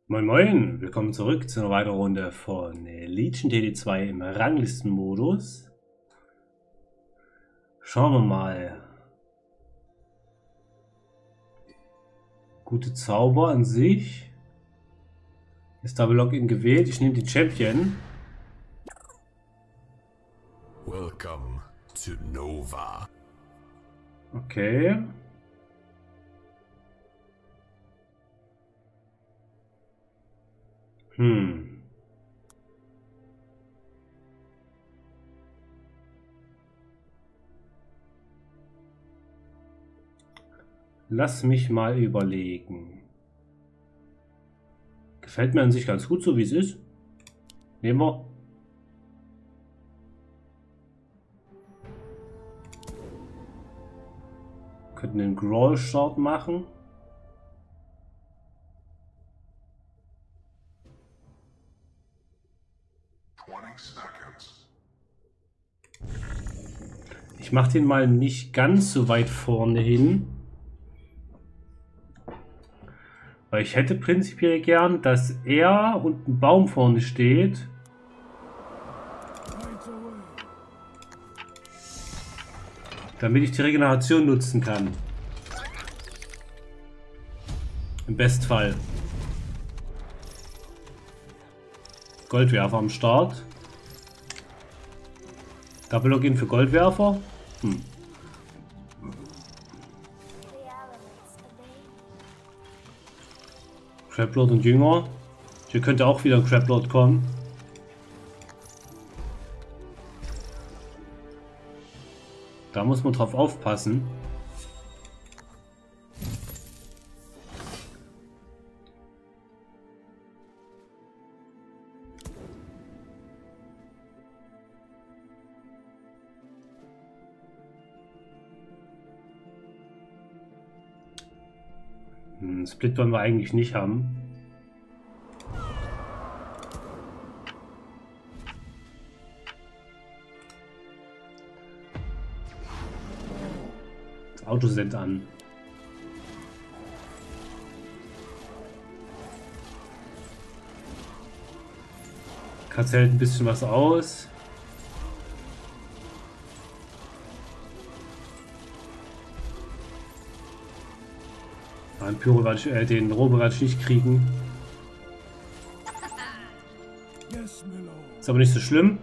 Moin Moin, willkommen zurück zu einer weiteren Runde von Legion TD2 im Ranglistenmodus. Schauen wir mal. Gute Zauber an sich. Ist Double Login gewählt, ich nehme die Champion. Welcome to Nova. Okay. Lass mich mal überlegen. Gefällt mir an sich ganz gut, so wie es ist. Nehmen wir. Könnten den Growl-Start machen. Ich mache den mal nicht ganz so weit vorne hin. Weil ich hätte prinzipiell gern, dass er und ein Baum vorne steht. Damit ich die Regeneration nutzen kann. Im Bestfall. Goldwerfer am Start. Double Login für Goldwerfer. Crablord und Jünger. Hier könnte auch wieder ein Crablord kommen. Da muss man drauf aufpassen. Split wollen wir eigentlich nicht haben. Das Auto sendet an. Katze hält ein bisschen was aus. Den Pyro den Robo werde ich nicht kriegen. Ist aber nicht so schlimm.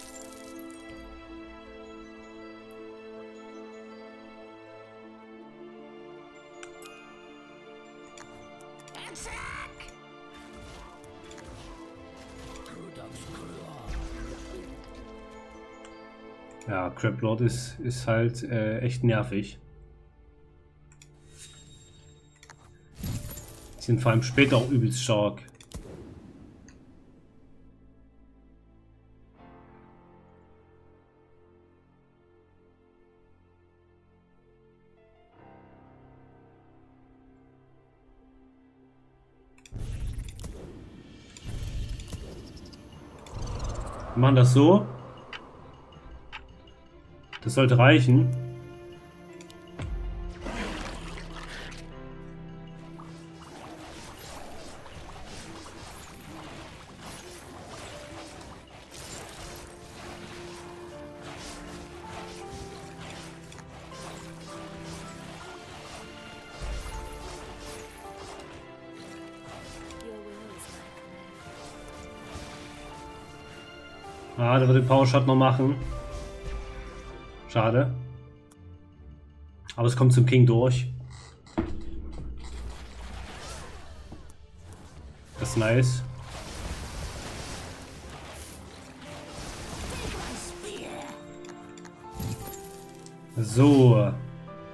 Ja, Crablord ist halt echt nervig. Die sind vor allem später auch übelst stark. Wir machen das so. Das sollte reichen. Ah, der wird den Power Shot noch machen. Schade. Aber es kommt zum King durch. Das ist nice. So.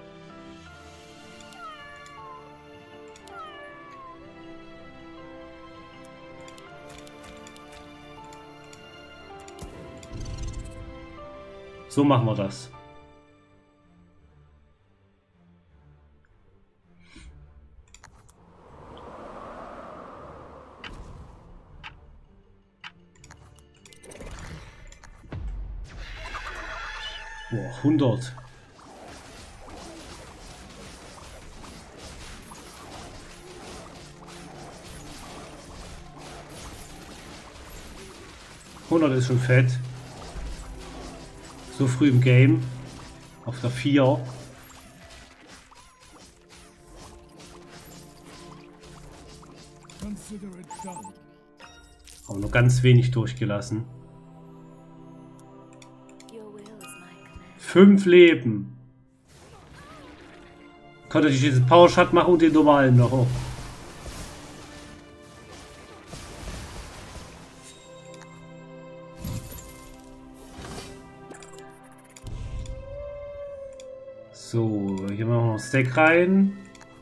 So machen wir das. Boah, 100. 100 ist schon fett. So früh im Game. Auf der 4. Aber nur ganz wenig durchgelassen. 5 Leben. Konnte ich diesen Power Shot machen und den normalen noch. Oh. So, hier machen wir noch ein Stack rein.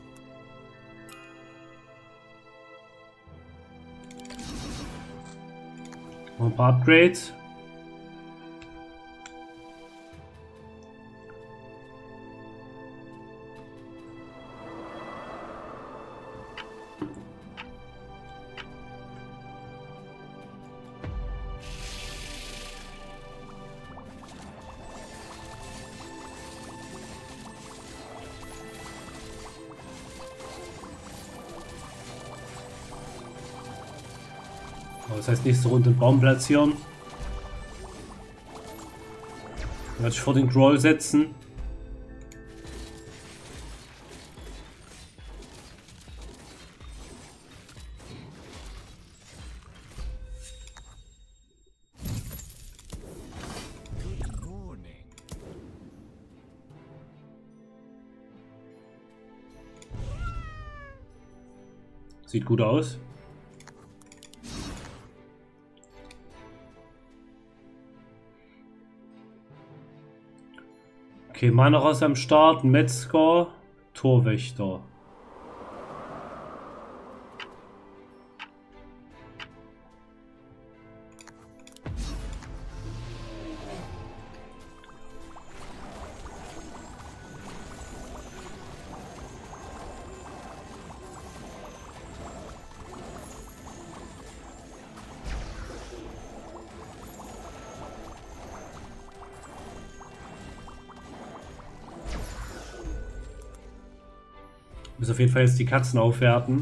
Noch ein paar Upgrades. Das heißt, nächste Runde einen Baum platzieren. Werde ich vor den Groll setzen. Sieht gut aus. Okay, mal noch aus am Start. Metzger, Torwächter. Ich muss auf jeden Fall jetzt die Katzen aufwerten.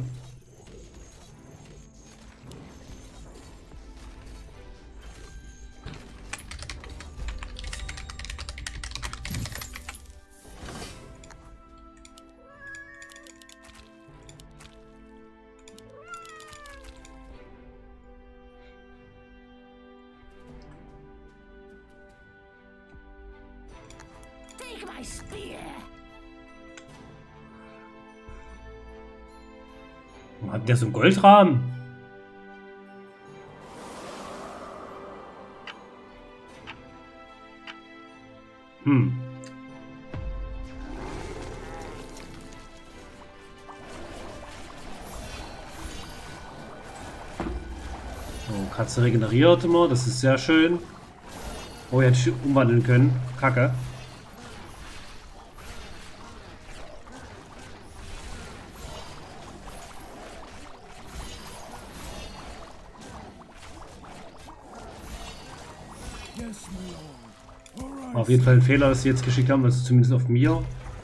Take my spear. Hat der so einen Goldrahmen? So, Katze regeneriert immer, das ist sehr schön. Oh, hätte ich umwandeln können. Kacke. Auf jeden Fall ein Fehler, dass sie jetzt geschickt haben, also zumindest auf mir.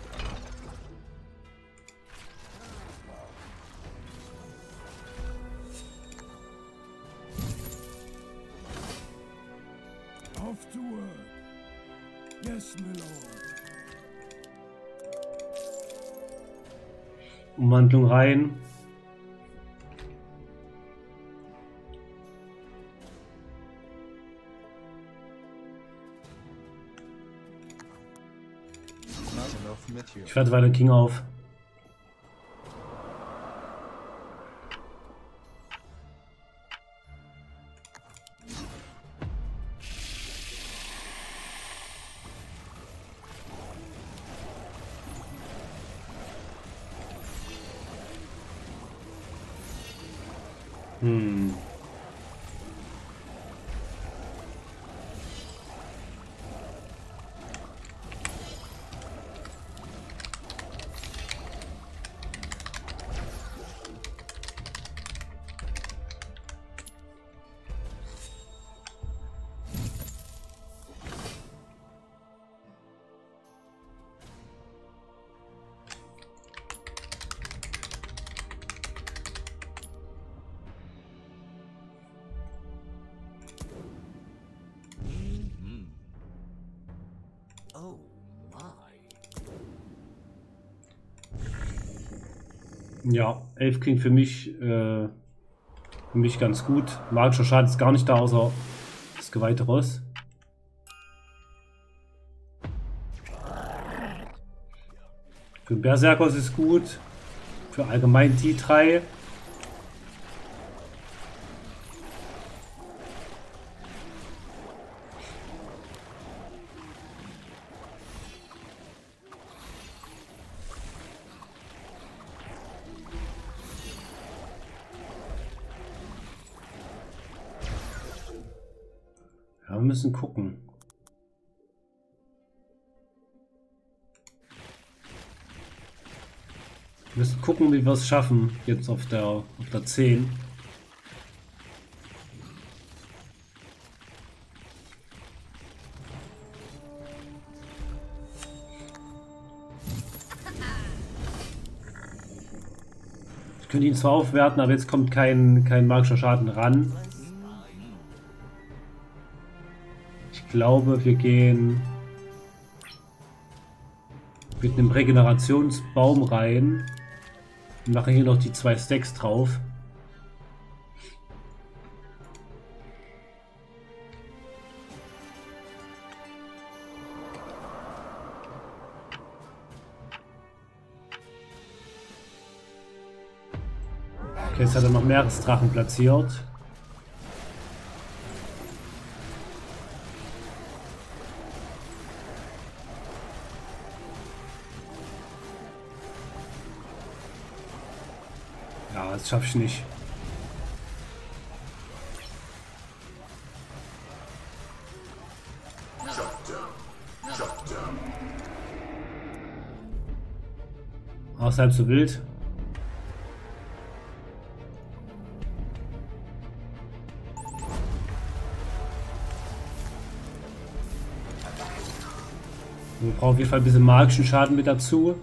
Umwandlung rein. Ich werde weiter King auf. Ja, 11 klingt für mich ganz gut. Magischer Schaden ist gar nicht da, außer das geweihte Ross. Für den Berserker ist es gut. Für allgemein die 3. Ja, wir müssen gucken. Wir müssen gucken, wie wir es schaffen. Jetzt auf der 10. Ich könnte ihn zwar aufwerten, aber jetzt kommt kein magischer Schaden ran. Ich glaube, wir gehen mit einem Regenerationsbaum rein. Und machen hier noch die 2 Stacks drauf. Okay, jetzt hat er noch Meeresdrachen platziert. Ja, das schaffe ich nicht. Außerhalb so wild. Wir brauchen auf jeden Fall ein bisschen magischen Schaden mit dazu.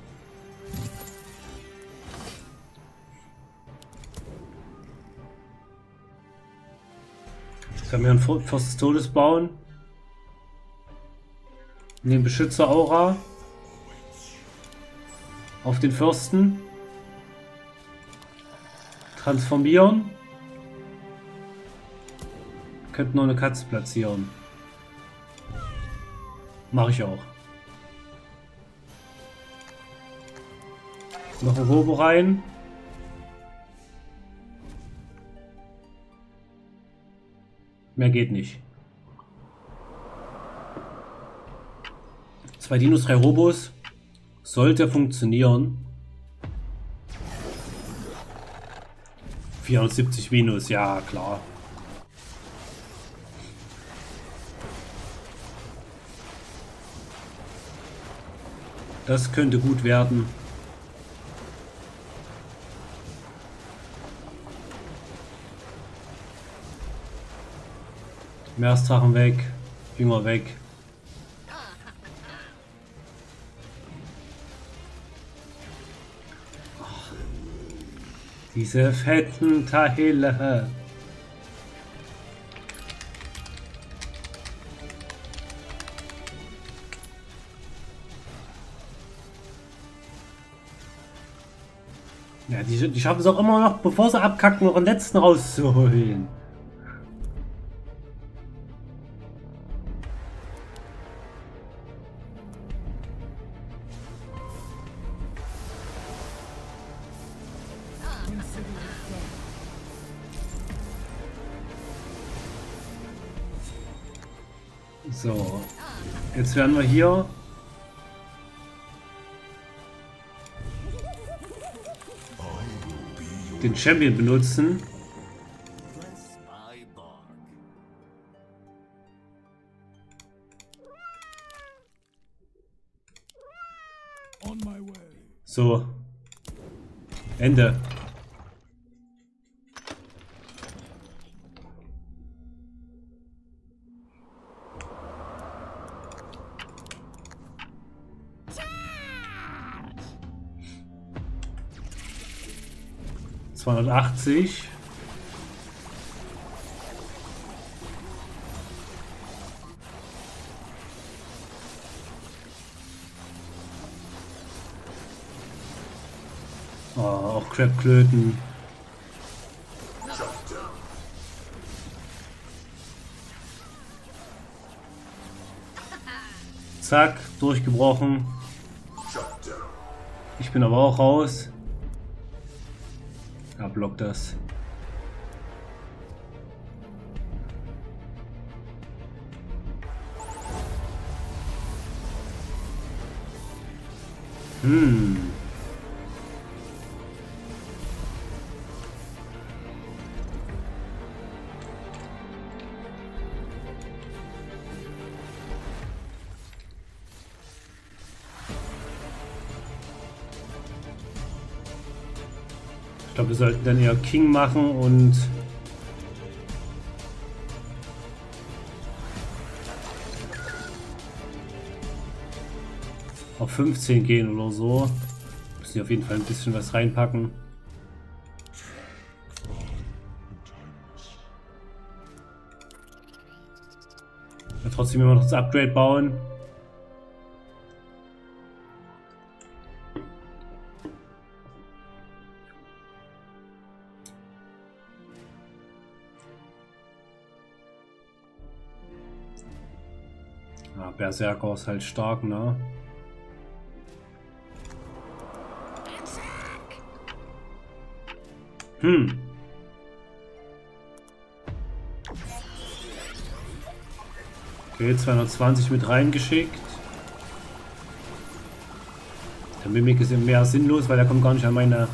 Jetzt können wir ein Fürst des Todes bauen. Den Beschützer-Aura auf den Fürsten. Transformieren. Könnten noch eine Katze platzieren. Mache ich auch. Noch ein Robo rein. Mehr geht nicht. 2 Dinos, 3 Robos. Sollte funktionieren. 470 Minus, ja klar. Das könnte gut werden. Meeresdrachen weg, Jünger weg. Ach, diese fetten Teile. Ja, die schaffen es auch immer noch, bevor sie abkacken, noch einen letzten rauszuholen. So, jetzt werden wir hier den Champion benutzen. So, Ende. ...280... Oh, auch Crab-Klöten. Zack, durchgebrochen. Ich bin aber auch raus. Ja, blockt das. Ich glaube, wir sollten dann eher King machen und auf 15 gehen oder so. Müssen wir auf jeden Fall ein bisschen was reinpacken. Ja, trotzdem immer noch das Upgrade bauen. Ja, Berserker ist halt stark, ne? Okay, 220 mit reingeschickt. Der Mimik ist mehr sinnlos, weil er kommt gar nicht an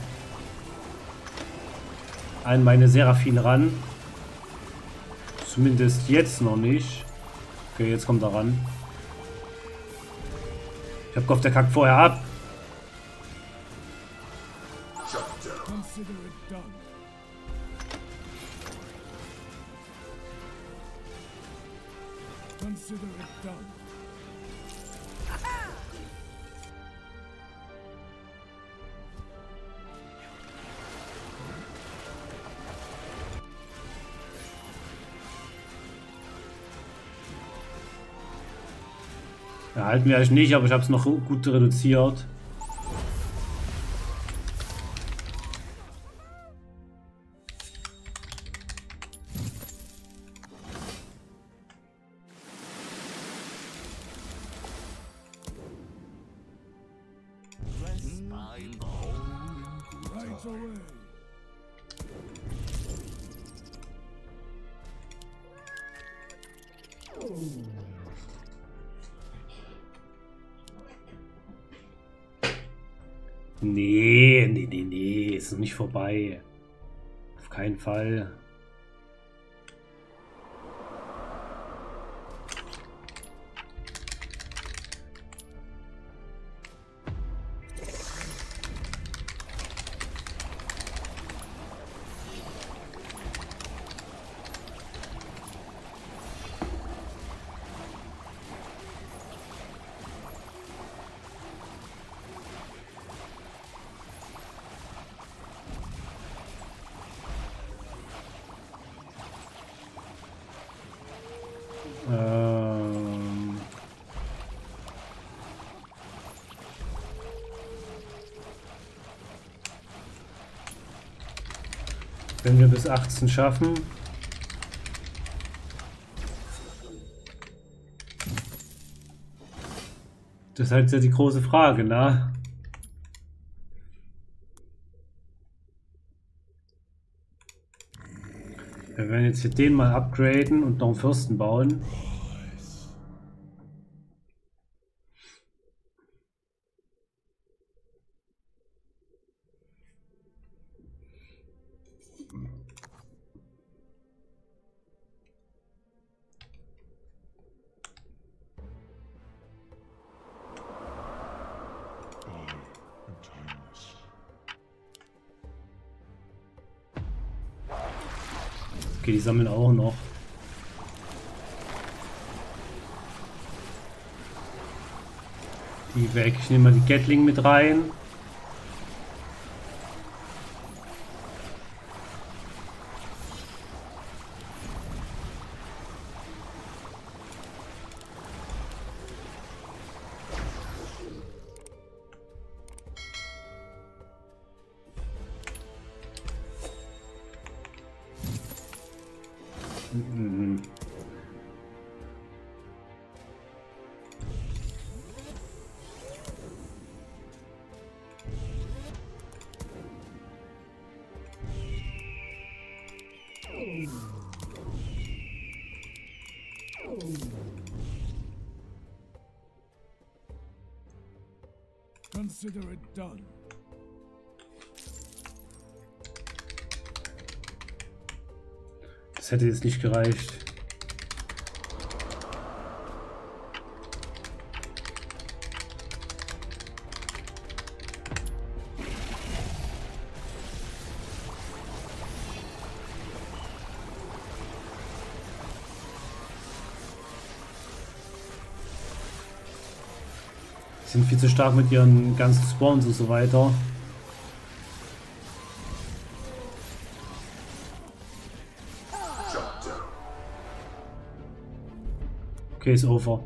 meine Seraphine ran. Zumindest jetzt noch nicht. Okay, jetzt kommt er ran. Ich hab gehofft, der kackt vorher ab. Consider it done. Consider it done. Ja, halten wir eigentlich nicht, aber ich habe es noch gut reduziert. Right away. Nee, ist noch nicht vorbei. Auf keinen Fall. Wenn wir bis 18 schaffen. Das ist halt ja die große Frage, ne? Wir werden jetzt hier den mal upgraden und noch einen Fürsten bauen. Okay, die sammeln auch noch. Die weg. Ich nehme mal die Gatling mit rein. Mhm. Consider it done. Das hätte jetzt nicht gereicht. Die sind viel zu stark mit ihren ganzen Spawns und so weiter. Okay, ist over.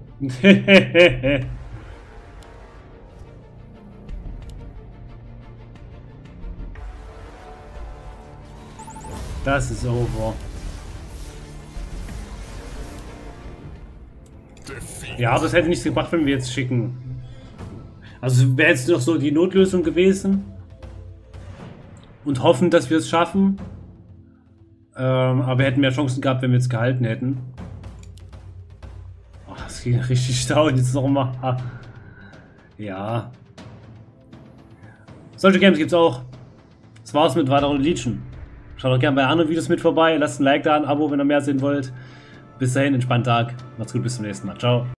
Das ist over. Ja, aber es hätte nichts gebracht, wenn wir jetzt schicken. Also wäre jetzt noch so die Notlösung gewesen. Und hoffen, dass wir es schaffen. Aber wir hätten mehr Chancen gehabt, wenn wir es gehalten hätten. Oh, das ging richtig down jetzt nochmal. Ja. Solche Games gibt es auch. Das war's mit weiteren Legion. Schaut auch gerne bei anderen Videos mit vorbei. Lasst ein Like da, ein Abo, wenn ihr mehr sehen wollt. Bis dahin, entspannten Tag. Macht's gut, bis zum nächsten Mal. Ciao.